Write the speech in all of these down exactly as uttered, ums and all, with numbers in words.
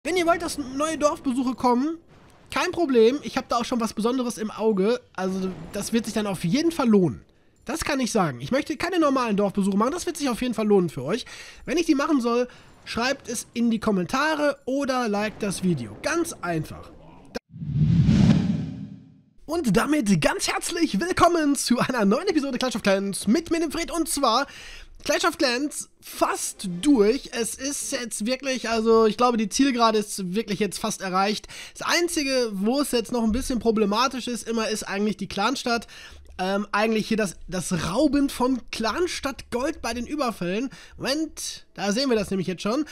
Wenn ihr wollt, dass neue Dorfbesuche kommen, kein Problem. Ich habe da auch schon was Besonderes im Auge. Also das wird sich dann auf jeden Fall lohnen. Das kann ich sagen. Ich möchte keine normalen Dorfbesuche machen. Das wird sich auf jeden Fall lohnen für euch. Wenn ich die machen soll, schreibt es in die Kommentare oder liked das Video. Ganz einfach. Und damit ganz herzlich willkommen zu einer neuen Episode Clash of Clans mit mir, dem Fred. Und zwar Clash of Clans fast durch. Es ist jetzt wirklich, also ich glaube, die Zielgerade ist wirklich jetzt fast erreicht. Das Einzige, wo es jetzt noch ein bisschen problematisch ist, immer ist eigentlich die Clanstadt. Ähm, eigentlich hier das, das Rauben von Clanstadt Gold bei den Überfällen. Moment, da sehen wir das nämlich jetzt schon.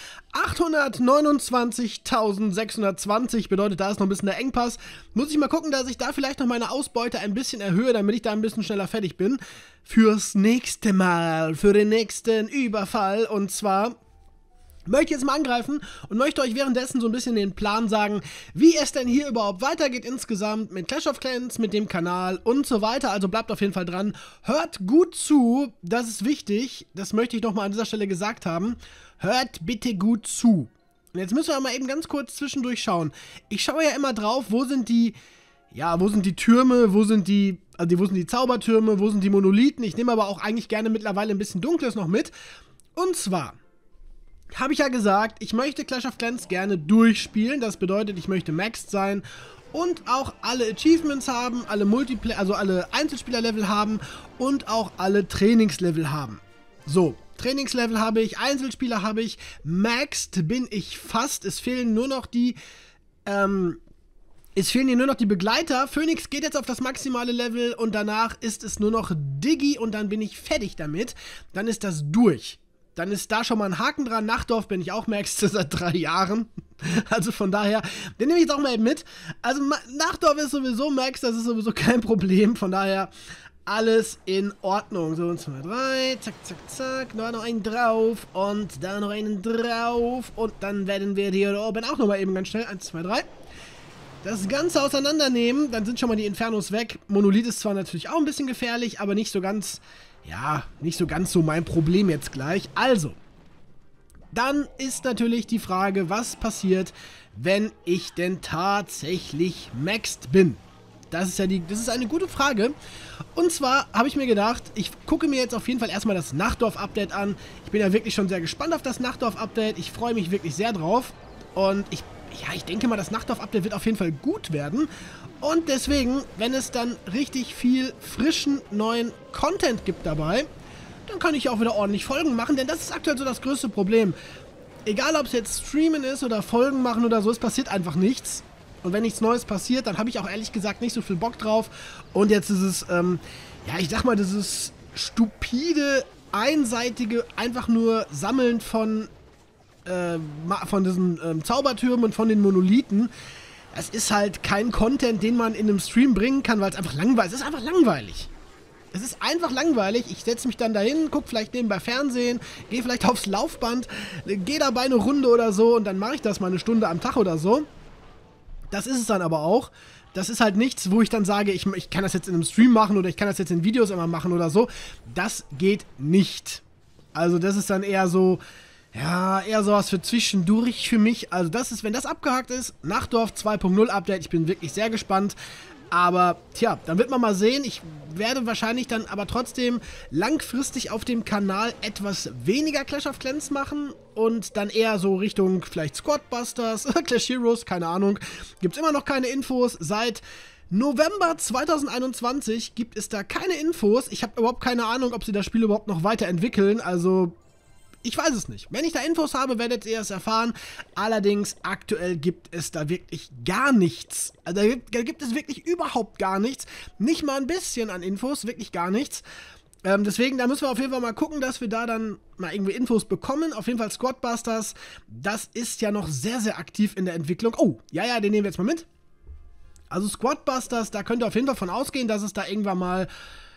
achthundertneunundzwanzigtausendsechshundertzwanzig bedeutet, da ist noch ein bisschen der Engpass. Muss ich mal gucken, dass ich da vielleicht noch meine Ausbeute ein bisschen erhöhe, damit ich da ein bisschen schneller fertig bin. Fürs nächste Mal, für den nächsten Überfall. Und zwar möchte ich jetzt mal angreifen und möchte euch währenddessen so ein bisschen den Plan sagen, wie es denn hier überhaupt weitergeht insgesamt mit Clash of Clans, mit dem Kanal und so weiter. Also bleibt auf jeden Fall dran. Hört gut zu, das ist wichtig. Das möchte ich nochmal an dieser Stelle gesagt haben. Hört bitte gut zu. Und jetzt müssen wir mal eben ganz kurz zwischendurch schauen. Ich schaue ja immer drauf, wo sind die, ja, wo sind die Türme, wo sind die, also wo sind die Zaubertürme, wo sind die Monolithen. Ich nehme aber auch eigentlich gerne mittlerweile ein bisschen Dunkles noch mit. Und zwar habe ich ja gesagt, ich möchte Clash of Clans gerne durchspielen. Das bedeutet, ich möchte maxed sein und auch alle Achievements haben, alle Multiplayer, also alle Einzelspielerlevel haben und auch alle Trainingslevel haben. So, Trainingslevel habe ich, Einzelspieler habe ich, maxed bin ich fast. Es fehlen nur noch die, ähm, es fehlen hier nur noch die Begleiter. Phoenix geht jetzt auf das maximale Level und danach ist es nur noch Diggi und dann bin ich fertig damit. Dann ist das durch. Dann ist da schon mal ein Haken dran. Nachtdorf bin ich auch maxed seit drei Jahren. Also von daher, den nehme ich jetzt auch mal eben mit. Also Nachtdorf ist sowieso maxed, das ist sowieso kein Problem. Von daher alles in Ordnung. So, zwei, drei, zack, zack, zack. Noch einen drauf und da noch einen drauf. Und dann werden wir hier oben auch nochmal eben ganz schnell, eins, zwei, drei. Das Ganze auseinandernehmen, dann sind schon mal die Infernos weg. Monolith ist zwar natürlich auch ein bisschen gefährlich, aber nicht so ganz, ja, nicht so ganz so mein Problem jetzt gleich. Also, dann ist natürlich die Frage, was passiert, wenn ich denn tatsächlich maxed bin? Das ist ja die, das ist eine gute Frage. Und zwar habe ich mir gedacht, ich gucke mir jetzt auf jeden Fall erstmal das Nachtdorf-Update an. Ich bin ja wirklich schon sehr gespannt auf das Nachtdorf-Update. Ich freue mich wirklich sehr drauf. Und ich Ja, ich denke mal, das Nachtdorf-Update wird auf jeden Fall gut werden. Und deswegen, wenn es dann richtig viel frischen, neuen Content gibt dabei, dann kann ich auch wieder ordentlich Folgen machen, denn das ist aktuell so das größte Problem. Egal, ob es jetzt Streamen ist oder Folgen machen oder so, es passiert einfach nichts. Und wenn nichts Neues passiert, dann habe ich auch ehrlich gesagt nicht so viel Bock drauf. Und jetzt ist es, ähm, ja, ich sag mal, dieses stupide, einseitige, einfach nur Sammeln von Äh, von diesen ähm, Zaubertürmen und von den Monolithen. Es ist halt kein Content, den man in einem Stream bringen kann, weil es einfach langweilig ist. Es ist einfach langweilig. Es ist einfach langweilig. Ich setze mich dann dahin, gucke vielleicht nebenbei Fernsehen, gehe vielleicht aufs Laufband, gehe dabei eine Runde oder so und dann mache ich das mal eine Stunde am Tag oder so. Das ist es dann aber auch. Das ist halt nichts, wo ich dann sage, ich, ich kann das jetzt in einem Stream machen oder ich kann das jetzt in Videos immer machen oder so. Das geht nicht. Also das ist dann eher so, ja, eher sowas für zwischendurch für mich. Also das ist, wenn das abgehakt ist, Nachtdorf zwei Punkt null Update. Ich bin wirklich sehr gespannt. Aber, tja, dann wird man mal sehen. Ich werde wahrscheinlich dann aber trotzdem langfristig auf dem Kanal etwas weniger Clash of Clans machen. Und dann eher so Richtung vielleicht Squadbusters, Clash Heroes, keine Ahnung. Gibt's immer noch keine Infos. Seit November zweitausendeinundzwanzig gibt es da keine Infos. Ich habe überhaupt keine Ahnung, ob sie das Spiel überhaupt noch weiterentwickeln. Also ich weiß es nicht. Wenn ich da Infos habe, werdet ihr es erfahren. Allerdings, aktuell gibt es da wirklich gar nichts. Also da gibt, da gibt es wirklich überhaupt gar nichts. Nicht mal ein bisschen an Infos, wirklich gar nichts. Ähm, deswegen, da müssen wir auf jeden Fall mal gucken, dass wir da dann mal irgendwie Infos bekommen. Auf jeden Fall Squadbusters, das ist ja noch sehr, sehr aktiv in der Entwicklung. Oh, ja, ja, den nehmen wir jetzt mal mit. Also Squadbusters, da könnt ihr auf jeden Fall von ausgehen, dass es da irgendwann mal,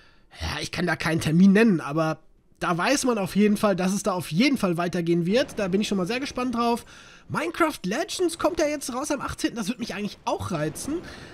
ja, ich kann da keinen Termin nennen, aber da weiß man auf jeden Fall, dass es da auf jeden Fall weitergehen wird. Da bin ich schon mal sehr gespannt drauf. Minecraft Legends kommt ja jetzt raus am achtzehnten Das wird mich eigentlich auch reizen.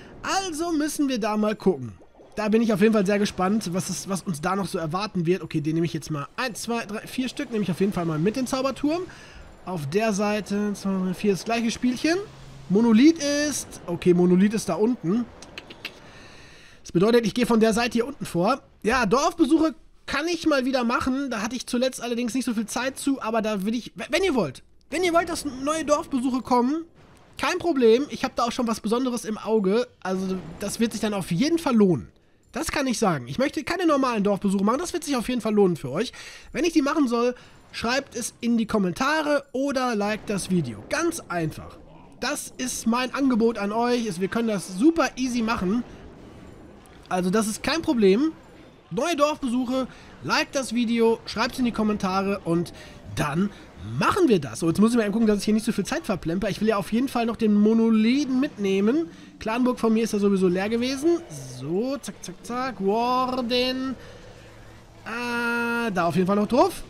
Also müssen wir da mal gucken. Da bin ich auf jeden Fall sehr gespannt, was, es, was uns da noch so erwarten wird. Okay, den nehme ich jetzt mal eins, zwei, drei, vier Stück. Nehme ich auf jeden Fall mal mit den Zauberturm. Auf der Seite zwei, drei, vier das gleiche Spielchen. Monolith ist... Okay, Monolith ist da unten. Das bedeutet, ich gehe von der Seite hier unten vor. Ja, Dorfbesuche kann ich mal wieder machen. Da hatte ich zuletzt allerdings nicht so viel Zeit zu, aber da will ich... Wenn ihr wollt, wenn ihr wollt, dass neue Dorfbesuche kommen, kein Problem. Ich habe da auch schon was Besonderes im Auge. Also das wird sich dann auf jeden Fall lohnen. Das kann ich sagen. Ich möchte keine normalen Dorfbesuche machen. Das wird sich auf jeden Fall lohnen für euch. Wenn ich die machen soll, schreibt es in die Kommentare oder liked das Video. Ganz einfach. Das ist mein Angebot an euch. Wir können das super easy machen. Also das ist kein Problem. Neue Dorfbesuche, liked das Video, schreibt es in die Kommentare und dann machen wir das. So, jetzt muss ich mal eben gucken, dass ich hier nicht so viel Zeit verplemper. Ich will ja auf jeden Fall noch den Monolithen mitnehmen. Clanburg von mir ist ja sowieso leer gewesen. So, zack, zack, zack. Warden. Äh, da auf jeden Fall noch drauf.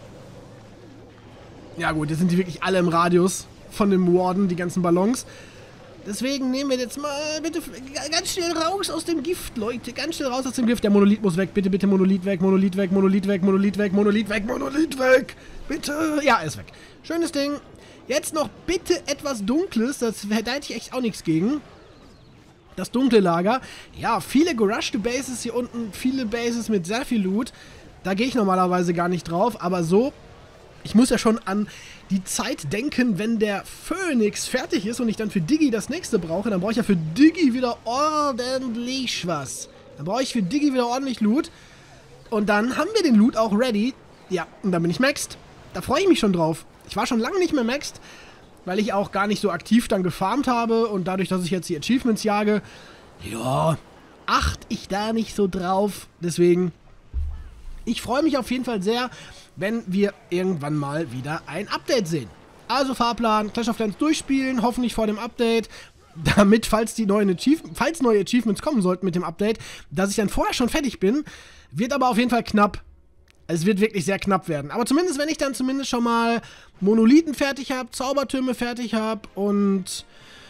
Ja gut, jetzt sind die wirklich alle im Radius von dem Warden, die ganzen Ballons. Deswegen nehmen wir jetzt mal bitte ganz schnell raus aus dem Gift, Leute. Ganz schnell raus aus dem Gift. Der Monolith muss weg. Bitte, bitte, Monolith weg, Monolith weg, Monolith weg, Monolith weg, Monolith weg, Monolith weg. Bitte. Ja, er ist weg. Schönes Ding. Jetzt noch bitte etwas Dunkles. Das, da hätte ich echt auch nichts gegen. Das dunkle Lager. Ja, viele gerushte Bases hier unten. Viele Bases mit sehr viel Loot. Da gehe ich normalerweise gar nicht drauf. Aber so... Ich muss ja schon an die Zeit denken, wenn der Phönix fertig ist und ich dann für Diggi das nächste brauche. Dann brauche ich ja für Diggi wieder ordentlich was. Dann brauche ich für Diggi wieder ordentlich Loot. Und dann haben wir den Loot auch ready. Ja, und dann bin ich maxed. Da freue ich mich schon drauf. Ich war schon lange nicht mehr maxed, weil ich auch gar nicht so aktiv dann gefarmt habe. Und dadurch, dass ich jetzt die Achievements jage, ja, achte ich da nicht so drauf. Deswegen, ich freue mich auf jeden Fall sehr, wenn wir irgendwann mal wieder ein Update sehen. Also Fahrplan, Clash of Clans durchspielen, hoffentlich vor dem Update, damit, falls die neuen Achievements, falls neue Achievements kommen sollten mit dem Update, dass ich dann vorher schon fertig bin. Wird aber auf jeden Fall knapp. Es wird wirklich sehr knapp werden. Aber zumindest, wenn ich dann zumindest schon mal Monolithen fertig habe, Zaubertürme fertig habe und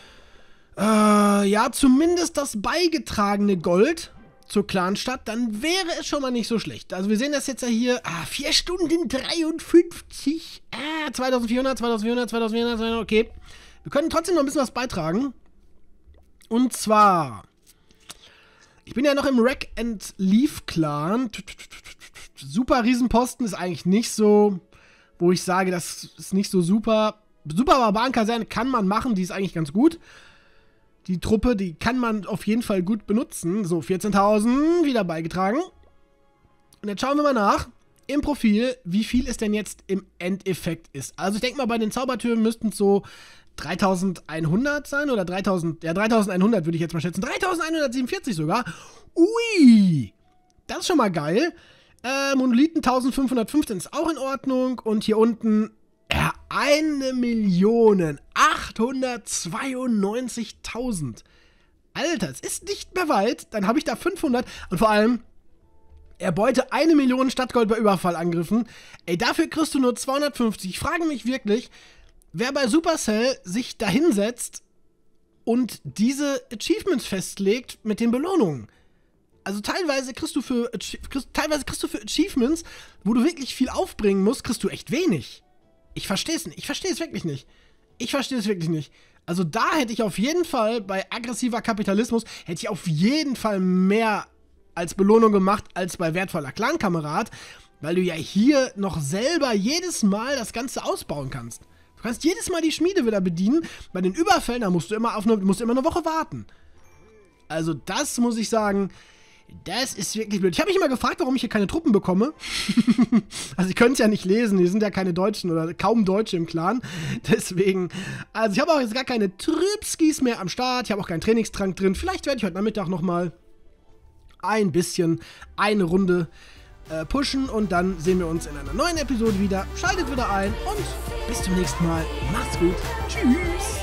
äh, ja, zumindest das beigetragene Gold zur Clanstadt, dann wäre es schon mal nicht so schlecht. Also wir sehen das jetzt ja hier, ah, vier Stunden dreiundfünfzig, ah, zweitausendvierhundert, zweitausendvierhundert, zweitausendvierhundert, okay. Wir können trotzdem noch ein bisschen was beitragen. Und zwar, ich bin ja noch im Rack and Leaf Clan. Super Riesenposten ist eigentlich nicht so, wo ich sage, das ist nicht so super. Super Barbarenkaserne kann man machen, die ist eigentlich ganz gut. Die Truppe, die kann man auf jeden Fall gut benutzen. So, vierzehntausend wieder beigetragen. Und jetzt schauen wir mal nach, im Profil, wie viel es denn jetzt im Endeffekt ist. Also ich denke mal, bei den Zaubertürmen müssten es so dreitausendeinhundert sein oder dreitausend, ja dreitausendeinhundert würde ich jetzt mal schätzen. dreitausendeinhundertsiebenundvierzig sogar. Ui, das ist schon mal geil. Äh, Monolithen eintausendfünfhundertfünfzehn ist auch in Ordnung. Und hier unten... Ja, eine Million achthundertzweiundneunzigtausend. Alter, es ist nicht mehr weit. Dann habe ich da fünfhundert. Und vor allem, erbeute eine Million Stadtgold bei Überfallangriffen. Ey, dafür kriegst du nur zweihundertfünfzig. Ich frage mich wirklich, wer bei Supercell sich da hinsetzt und diese Achievements festlegt mit den Belohnungen. Also teilweise kriegst du für, kriegst, teilweise kriegst du für Achievements, wo du wirklich viel aufbringen musst, kriegst du echt wenig. Ich verstehe es nicht. Ich verstehe es wirklich nicht. Ich verstehe es wirklich nicht. Also da hätte ich auf jeden Fall, bei aggressiver Kapitalismus, hätte ich auf jeden Fall mehr als Belohnung gemacht, als bei wertvoller Clankamerad, weil du ja hier noch selber jedes Mal das Ganze ausbauen kannst. Du kannst jedes Mal die Schmiede wieder bedienen. Bei den Überfällen, da musst du immer auf eine, musst du immer eine Woche warten. Also das muss ich sagen... Das ist wirklich blöd. Ich habe mich immer gefragt, warum ich hier keine Truppen bekomme. Also ich könnte es ja nicht lesen, hier sind ja keine Deutschen oder kaum Deutsche im Clan. Deswegen, also ich habe auch jetzt gar keine Trübskis mehr am Start. Ich habe auch keinen Trainingstrank drin. Vielleicht werde ich heute Nachmittag nochmal ein bisschen eine Runde äh, pushen. Und dann sehen wir uns in einer neuen Episode wieder. Schaltet wieder ein und bis zum nächsten Mal. Macht's gut. Tschüss.